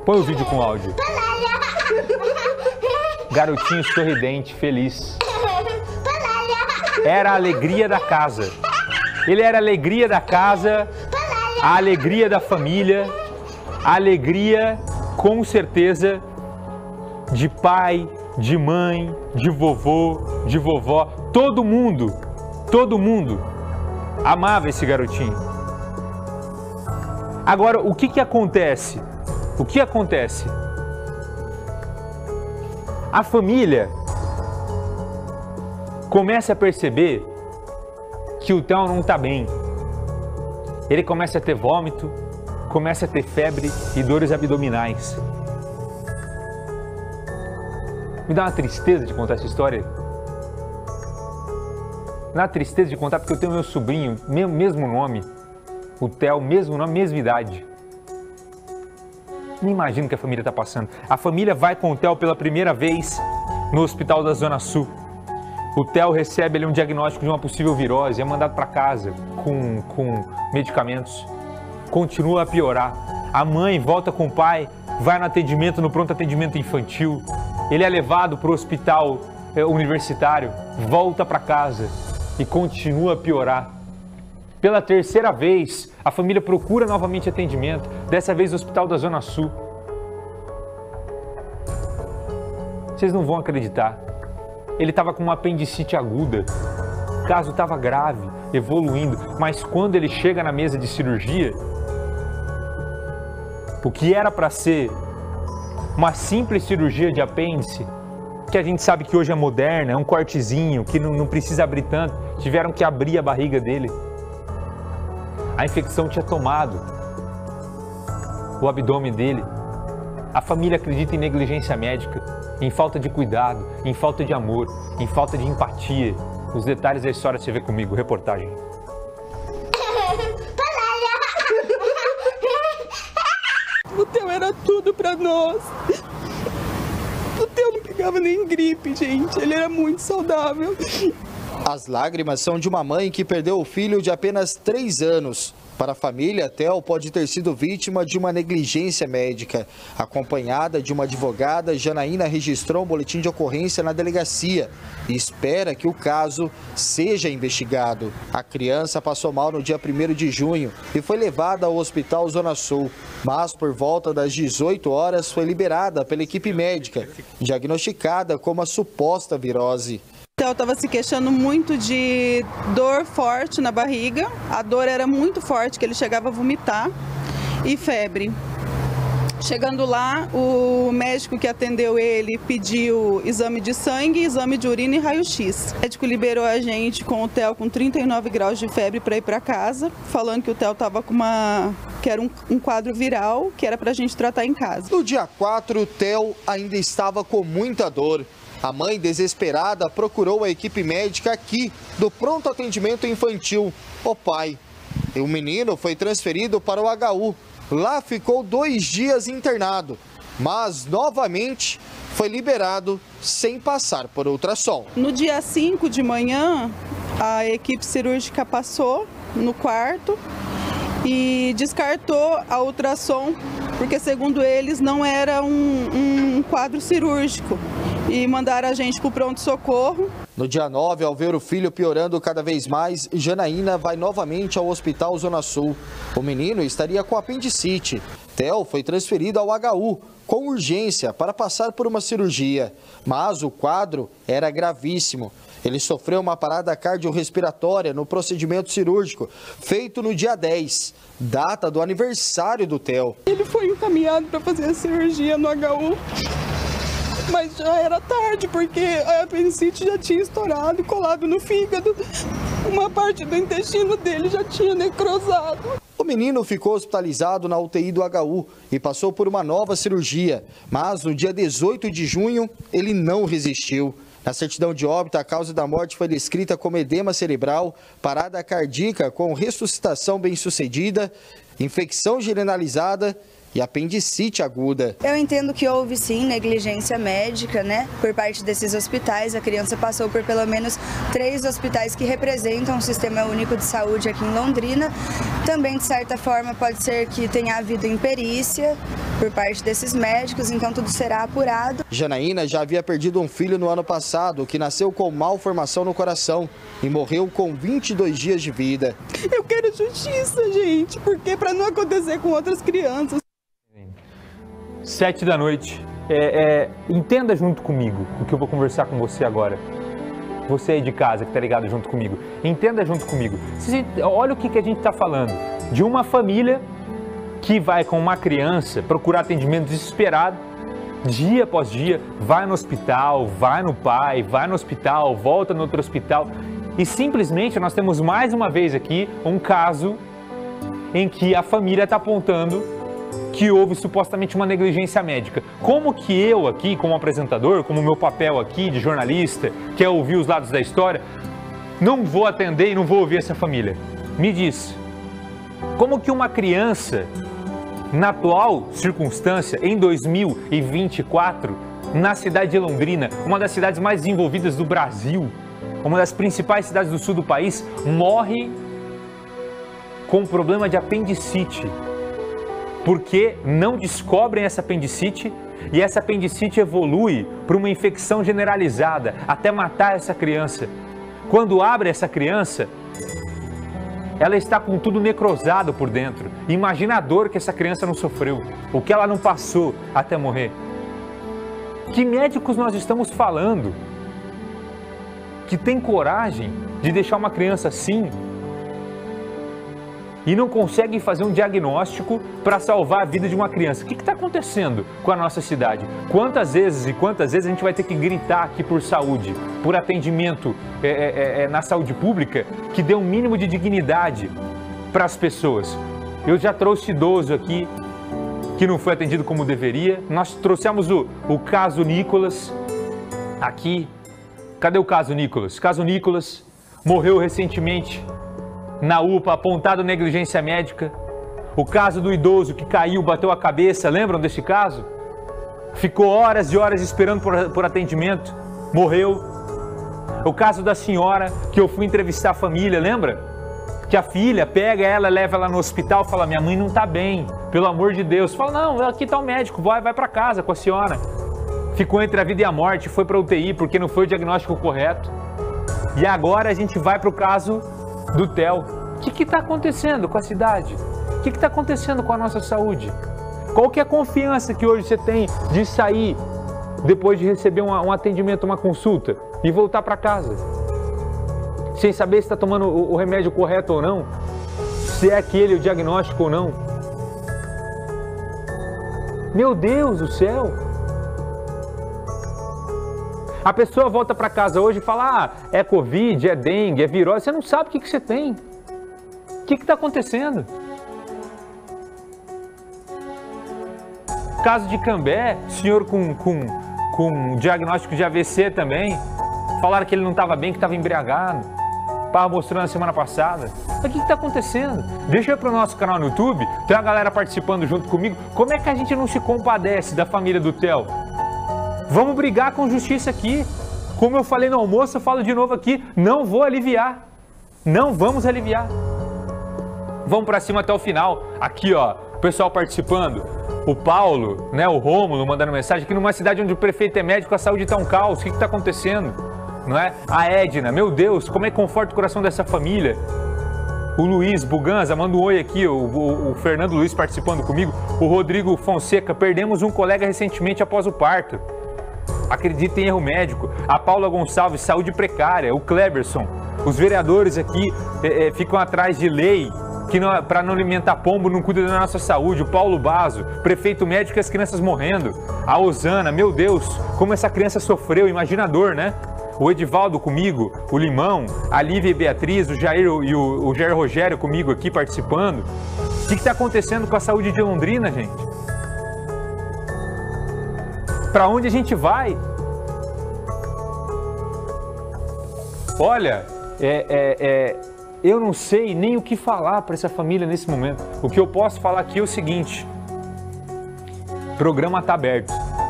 Põe o vídeo com áudio. Garotinho sorridente, feliz. Era a alegria da casa. Ele era a alegria da casa, a alegria da família, a alegria, com certeza, de pai, de mãe, de vovô, de vovó. Todo mundo amava esse garotinho. Agora, o que acontece? O que acontece? A família começa a perceber que o Theo não está bem. Ele começa a ter vômito, começa a ter febre e dores abdominais. Me dá uma tristeza de contar essa história. Me dá uma tristeza de contar porque eu tenho meu sobrinho, mesmo nome, o Theo, mesmo nome, mesma idade. Não imagino o que a família está passando. A família vai com o Theo pela primeira vez no hospital da Zona Sul. O Theo recebe ali um diagnóstico de uma possível virose, é mandado para casa com medicamentos. Continua a piorar. A mãe volta com o pai, vai no atendimento, no pronto atendimento infantil. Ele é levado para o hospital universitário, volta para casa e continua a piorar. Pela terceira vez, a família procura novamente atendimento, dessa vez no hospital da Zona Sul. Vocês não vão acreditar. Ele estava com uma apendicite aguda, o caso estava grave, evoluindo, mas quando ele chega na mesa de cirurgia, o que era para ser uma simples cirurgia de apêndice, que a gente sabe que hoje é moderna, é um cortezinho, que não precisa abrir tanto, tiveram que abrir a barriga dele. A infecção tinha tomado o abdômen dele. A família acredita em negligência médica, em falta de cuidado, em falta de amor, em falta de empatia. Os detalhes da história você vê comigo, reportagem. O Theo era tudo pra nós. O Theo não pegava nem gripe, gente. Ele era muito saudável. As lágrimas são de uma mãe que perdeu o filho de apenas 3 anos. Para a família, Theo pode ter sido vítima de uma negligência médica. Acompanhada de uma advogada, Janaína registrou um boletim de ocorrência na delegacia e espera que o caso seja investigado. A criança passou mal no dia 1º de junho e foi levada ao Hospital Zona Sul, mas por volta das 18 horas foi liberada pela equipe médica, diagnosticada com uma suposta virose. O Theo estava se queixando muito de dor forte na barriga, a dor era muito forte, que ele chegava a vomitar, e febre. Chegando lá, o médico que atendeu ele pediu exame de sangue, exame de urina e raio-x. O médico liberou a gente com o Theo com 39 graus de febre para ir para casa, falando que o Theo estava com que era um quadro viral, que era para a gente tratar em casa. No dia 4, o Theo ainda estava com muita dor. A mãe, desesperada, procurou a equipe médica aqui do pronto atendimento infantil, o pai. E o menino foi transferido para o HU. Lá ficou 2 dias internado, mas novamente foi liberado sem passar por ultrassom. No dia 5 de manhã, a equipe cirúrgica passou no quarto e descartou a ultrassom, porque segundo eles não era um quadro cirúrgico. E mandaram a gente para o pronto-socorro. No dia 9, ao ver o filho piorando cada vez mais, Janaína vai novamente ao Hospital Zona Sul. O menino estaria com apendicite. Theo foi transferido ao HU com urgência para passar por uma cirurgia, mas o quadro era gravíssimo. Ele sofreu uma parada cardiorrespiratória no procedimento cirúrgico, feito no dia 10, data do aniversário do Theo. Ele foi encaminhado para fazer a cirurgia no HU. Mas já era tarde, porque a apendicite já tinha estourado e colado no fígado. Uma parte do intestino dele já tinha necrosado. O menino ficou hospitalizado na UTI do HU e passou por uma nova cirurgia. Mas no dia 18 de junho, ele não resistiu. Na certidão de óbito, a causa da morte foi descrita como edema cerebral, parada cardíaca com ressuscitação bem-sucedida, infecção generalizada e apendicite aguda. Eu entendo que houve sim negligência médica, né, por parte desses hospitais. A criança passou por pelo menos 3 hospitais que representam o Sistema Único de Saúde aqui em Londrina. Também, de certa forma, pode ser que tenha havido imperícia, por parte desses médicos, então tudo será apurado. Janaína já havia perdido um filho no ano passado, que nasceu com malformação no coração e morreu com 22 dias de vida. Eu quero justiça, gente, porque para não acontecer com outras crianças. 7 da noite. Entenda junto comigo o que eu vou conversar com você agora. Você aí de casa que está ligado junto comigo. Entenda junto comigo. Olha o que a gente está falando. De uma família que vai com uma criança procurar atendimento desesperado, dia após dia, vai no hospital, vai no pai, vai no hospital, volta no outro hospital. E simplesmente nós temos mais uma vez aqui um caso em que a família está apontando que houve supostamente uma negligência médica. Como que eu aqui, como apresentador, como meu papel aqui de jornalista, que é ouvir os lados da história, não vou atender e não vou ouvir essa família? Me diz, como que uma criança, na atual circunstância, em 2024, na cidade de Londrina, uma das cidades mais desenvolvidas do Brasil, uma das principais cidades do sul do país, morre com um problema de apendicite? Porque não descobrem essa apendicite e essa apendicite evolui para uma infecção generalizada, até matar essa criança. Quando abre essa criança, ela está com tudo necrosado por dentro. Imagina a dor que essa criança não sofreu, o que ela não passou até morrer. Que médicos nós estamos falando que tem coragem de deixar uma criança assim e não conseguem fazer um diagnóstico para salvar a vida de uma criança? O que está acontecendo com a nossa cidade? Quantas vezes a gente vai ter que gritar aqui por saúde, por atendimento na saúde pública, que dê um mínimo de dignidade para as pessoas? Eu já trouxe idoso aqui que não foi atendido como deveria. Nós trouxemos o caso Nicolas aqui. Cadê o caso Nicolas? O caso Nicolas morreu recentemente na UPA, apontado negligência médica. O caso do idoso que caiu, bateu a cabeça, lembram desse caso? Ficou horas e horas esperando por atendimento, morreu. O caso da senhora que eu fui entrevistar a família, lembra? Que a filha pega ela, leva ela no hospital, fala: minha mãe não tá bem, pelo amor de Deus. Fala: não, aqui tá o médico, vai para casa com a senhora. Ficou entre a vida e a morte, foi para UTI porque não foi o diagnóstico correto. E agora a gente vai para o caso do Theo. O que está acontecendo com a cidade? O que está acontecendo com a nossa saúde? Qual que é a confiança que hoje você tem de sair depois de receber um atendimento, uma consulta e voltar para casa? Sem saber se está tomando o remédio correto ou não? Se é aquele o diagnóstico ou não? Meu Deus do céu! A pessoa volta para casa hoje e fala: é Covid, é dengue, é virose. Você não sabe o que você tem. O que está acontecendo? Caso de Cambé, senhor com diagnóstico de AVC também. Falaram que ele não estava bem, que estava embriagado. Estava mostrando na semana passada. Mas o que está acontecendo? Deixa eu ir para o nosso canal no YouTube, tem a galera participando junto comigo. Como é que a gente não se compadece da família do Theo? Vamos brigar com justiça aqui. Como eu falei no almoço, eu falo de novo aqui. Não vou aliviar. Não vamos aliviar. Vamos para cima até o final. Aqui, ó, o pessoal participando. O Paulo, né, o Rômulo mandando mensagem. Aqui numa cidade onde o prefeito é médico, a saúde está um caos. O que está acontecendo? Não é? A Edna, meu Deus, como é que conforta o coração dessa família? O Luiz Buganza, manda um oi aqui, o Fernando Luiz participando comigo. O Rodrigo Fonseca, perdemos um colega recentemente após o parto. Acredita em erro médico. A Paula Gonçalves, saúde precária. O Kleberson, os vereadores aqui ficam atrás de lei que para não alimentar pombo não cuida da nossa saúde. O Paulo Bazo, prefeito médico e as crianças morrendo. A Osana, meu Deus, como essa criança sofreu, imagina a dor, né? O Edivaldo comigo, o Limão, a Lívia e Beatriz, o Jair e o Jair Rogério comigo aqui participando. O que está acontecendo com a saúde de Londrina, gente? Para onde a gente vai? Olha, eu não sei nem o que falar para essa família nesse momento. O que eu posso falar aqui é o seguinte: o programa está aberto.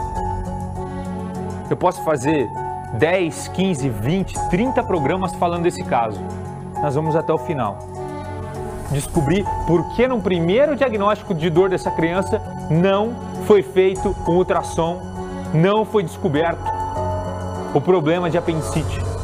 Eu posso fazer 10, 15, 20, 30 programas falando desse caso. Nós vamos até o final. Descobrir por que no primeiro diagnóstico de dor dessa criança não Foi feito um ultrassom, não foi descoberto o problema de apendicite.